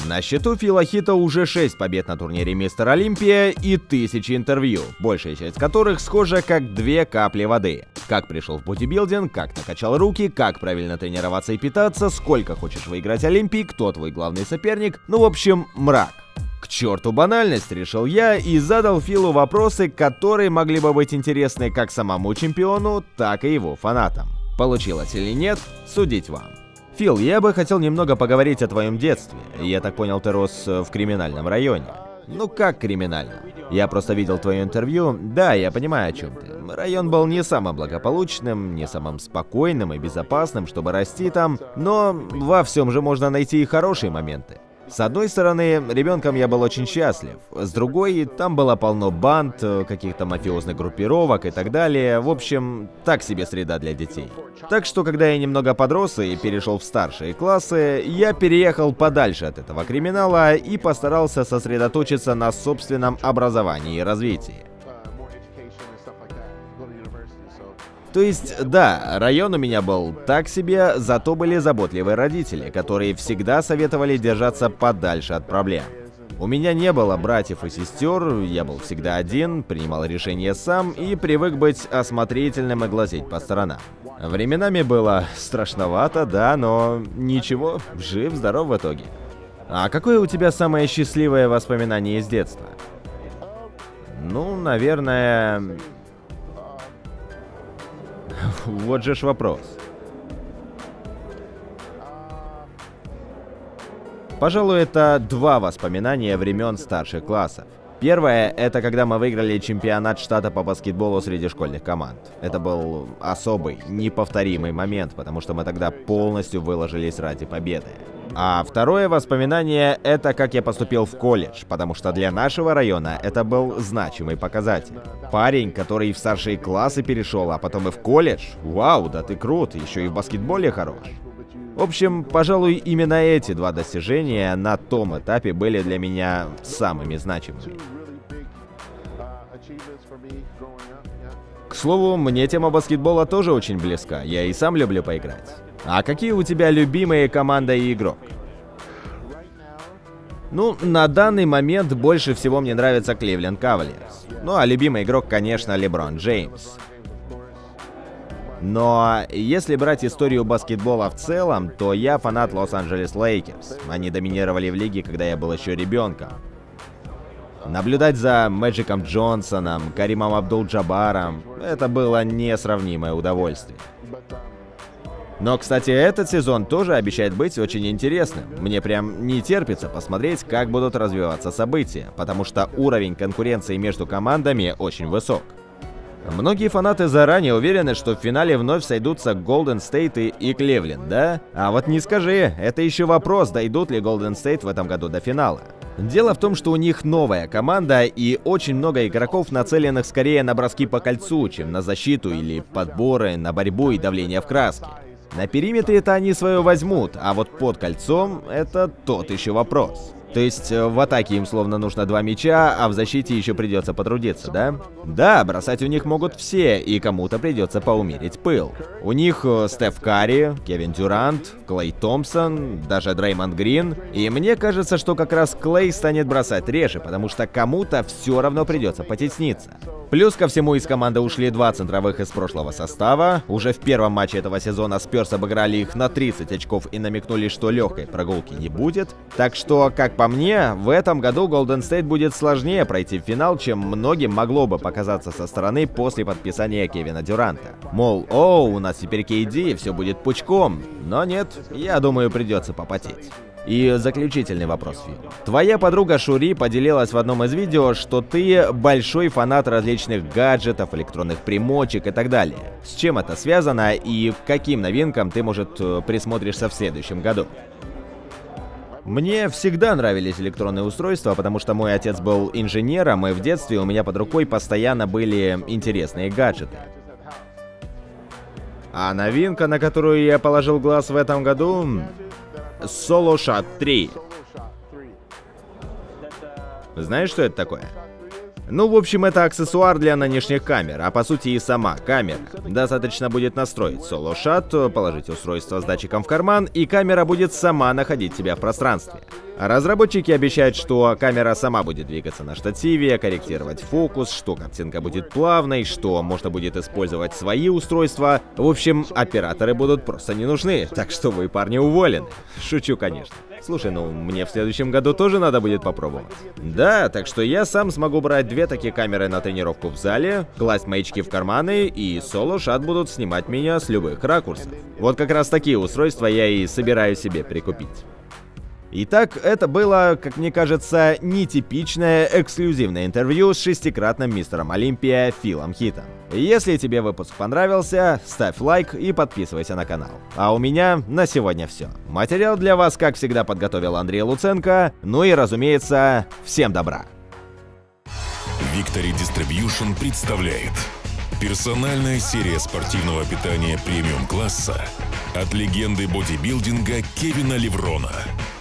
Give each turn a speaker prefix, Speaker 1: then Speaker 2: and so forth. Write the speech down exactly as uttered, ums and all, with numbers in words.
Speaker 1: На счету Фила Хита уже шесть побед на турнире Мистер Олимпия и тысячи интервью, большая часть которых схожа как две капли воды. Как пришел в бодибилдинг, как накачал руки, как правильно тренироваться и питаться, сколько хочешь выиграть Олимпий, кто твой главный соперник, ну в общем, мрак. К черту банальность, решил я и задал Филу вопросы, которые могли бы быть интересны как самому чемпиону, так и его фанатам. Получилось или нет, судить вам. Фил, я бы хотел немного поговорить о твоем детстве. Я так понял, ты рос в криминальном районе. Ну как криминальном? Я просто видел твое интервью. Да, я понимаю, о чем ты. Район был не самым благополучным, не самым спокойным и безопасным, чтобы расти там, но во всем же можно найти и хорошие моменты. С одной стороны, ребенком я был очень счастлив, с другой, там было полно банд, каких-то мафиозных группировок и так далее, в общем, так себе среда для детей. Так что, когда я немного подрос и перешел в старшие классы, я переехал подальше от этого криминала и постарался сосредоточиться на собственном образовании и развитии. То есть, да, район у меня был так себе, зато были заботливые родители, которые всегда советовали держаться подальше от проблем. У меня не было братьев и сестер, я был всегда один, принимал решения сам и привык быть осмотрительным и глазеть по сторонам. Временами было страшновато, да, но ничего, жив-здоров в итоге. А какое у тебя самое счастливое воспоминание из детства? Ну, наверное... Вот же ж вопрос. Пожалуй, это два воспоминания времен старших классов. Первое — это когда мы выиграли чемпионат штата по баскетболу среди школьных команд. Это был особый, неповторимый момент, потому что мы тогда полностью выложились ради победы. А второе воспоминание — это как я поступил в колледж, потому что для нашего района это был значимый показатель. Парень, который в старшие классы перешел, а потом и в колледж. Вау, да ты крут, еще и в баскетболе хорош. В общем, пожалуй, именно эти два достижения на том этапе были для меня самыми значимыми. К слову, мне тема баскетбола тоже очень близка, я и сам люблю поиграть. А какие у тебя любимые команда и игрок? Ну, на данный момент больше всего мне нравится Cleveland Cavaliers. Ну, а любимый игрок, конечно, LeBron Джеймс. Но если брать историю баскетбола в целом, то я фанат Лос-Анджелес Лейкерс. Они доминировали в лиге, когда я был еще ребенком. Наблюдать за Мэджиком Джонсоном, Каримом Абдул-Джабаром — это было несравнимое удовольствие. Но, кстати, этот сезон тоже обещает быть очень интересным. Мне прям не терпится посмотреть, как будут развиваться события, потому что уровень конкуренции между командами очень высок. Многие фанаты заранее уверены, что в финале вновь сойдутся Golden State и Cleveland, да? А вот не скажи, это еще вопрос, дойдут ли Golden State в этом году до финала. Дело в том, что у них новая команда и очень много игроков, нацеленных скорее на броски по кольцу, чем на защиту или подборы, на борьбу и давление в краске. На периметре-то они свое возьмут, а вот под кольцом — это тот еще вопрос. То есть в атаке им словно нужно два мяча, а в защите еще придется потрудиться, да? Да, бросать у них могут все, и кому-то придется поумерить пыл. У них Стеф Карри, Кевин Дюрант, Клей Томпсон, даже Дреймонд Грин. И мне кажется, что как раз Клей станет бросать реже, потому что кому-то все равно придется потесниться. Плюс ко всему из команды ушли два центровых из прошлого состава. Уже в первом матче этого сезона Спёрс обыграли их на тридцать очков и намекнули, что легкой прогулки не будет. Так что, как по мне, в этом году Golden State будет сложнее пройти в финал, чем многим могло бы показаться со стороны после подписания Кевина Дюранта. Мол, о, у нас теперь Кей Ди, все будет пучком. Но нет, я думаю, придется попотеть. И заключительный вопрос, Фил. Твоя подруга Шури поделилась в одном из видео, что ты большой фанат различных гаджетов, электронных примочек и так далее. С чем это связано и к каким новинкам ты, может, присмотришься в следующем году? Мне всегда нравились электронные устройства, потому что мой отец был инженером, и в детстве у меня под рукой постоянно были интересные гаджеты. А новинка, на которую я положил глаз в этом году... SoloShot три. Знаешь, что это такое? Ну, в общем, это аксессуар для нынешних камер, а по сути и сама камера. Достаточно будет настроить соло-шат, положить устройство с датчиком в карман, и камера будет сама находить тебя в пространстве. Разработчики обещают, что камера сама будет двигаться на штативе, корректировать фокус, что картинка будет плавной, что можно будет использовать свои устройства. В общем, операторы будут просто не нужны, так что вы, парни, уволены. Шучу, конечно. Слушай, ну мне в следующем году тоже надо будет попробовать. Да, так что я сам смогу брать две такие камеры на тренировку в зале, класть маячки в карманы, и соло-шат будут снимать меня с любых ракурсов. Вот как раз такие устройства я и собираюсь себе прикупить. Итак, это было, как мне кажется, нетипичное эксклюзивное интервью с шестикратным мистером Олимпия Филом Хитом. Если тебе выпуск понравился, ставь лайк и подписывайся на канал. А у меня на сегодня все. Материал для вас, как всегда, подготовил Андрей Луценко. Ну и, разумеется, всем добра.
Speaker 2: Victory Distribution представляет персональная серия спортивного питания премиум-класса от легенды бодибилдинга Кевина Леврона.